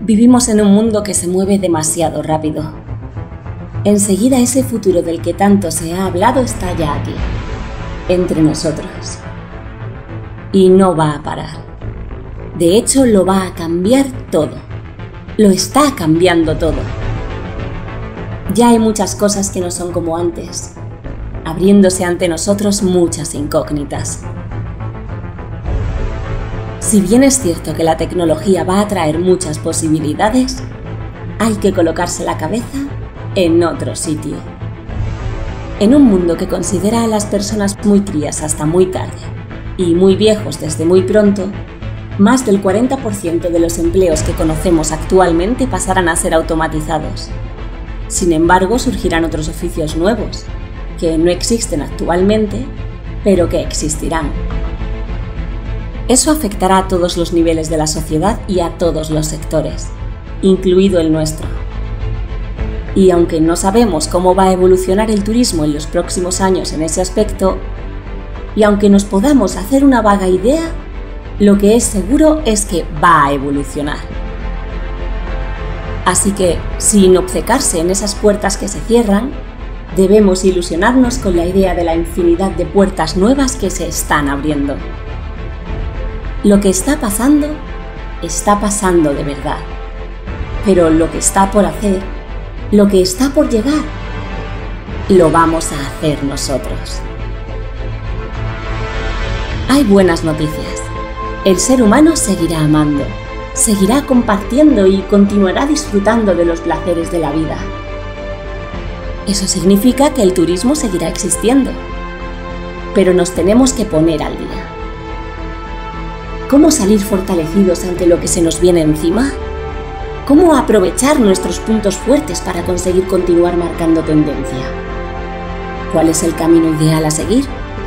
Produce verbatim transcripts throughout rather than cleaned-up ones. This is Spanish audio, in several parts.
Vivimos en un mundo que se mueve demasiado rápido. Enseguida ese futuro del que tanto se ha hablado está ya aquí, entre nosotros. Y no va a parar. De hecho, lo va a cambiar todo. Lo está cambiando todo. Ya hay muchas cosas que no son como antes, abriéndose ante nosotros muchas incógnitas. Si bien es cierto que la tecnología va a traer muchas posibilidades, hay que colocarse la cabeza en otro sitio. En un mundo que considera a las personas muy crías hasta muy tarde y muy viejos desde muy pronto, más del cuarenta por ciento de los empleos que conocemos actualmente pasarán a ser automatizados. Sin embargo, surgirán otros oficios nuevos, que no existen actualmente, pero que existirán. Eso afectará a todos los niveles de la sociedad y a todos los sectores, incluido el nuestro. Y aunque no sabemos cómo va a evolucionar el turismo en los próximos años en ese aspecto, y aunque nos podamos hacer una vaga idea, lo que es seguro es que va a evolucionar. Así que, sin obcecarse en esas puertas que se cierran, debemos ilusionarnos con la idea de la infinidad de puertas nuevas que se están abriendo. Lo que está pasando, está pasando de verdad. Pero lo que está por hacer, lo que está por llegar, lo vamos a hacer nosotros. Hay buenas noticias. El ser humano seguirá amando, seguirá compartiendo y continuará disfrutando de los placeres de la vida. Eso significa que el turismo seguirá existiendo, pero nos tenemos que poner al día. ¿Cómo salir fortalecidos ante lo que se nos viene encima? ¿Cómo aprovechar nuestros puntos fuertes para conseguir continuar marcando tendencia? ¿Cuál es el camino ideal a seguir?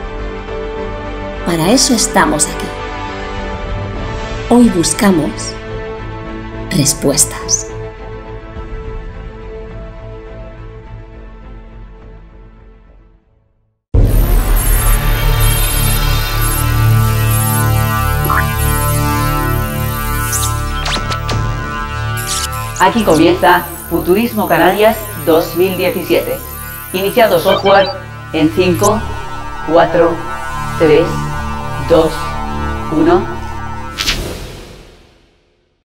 Para eso estamos aquí. Hoy buscamos respuestas. Aquí comienza Futurismo Canarias dos mil diecisiete. Iniciado software en cinco, cuatro, tres, dos, uno...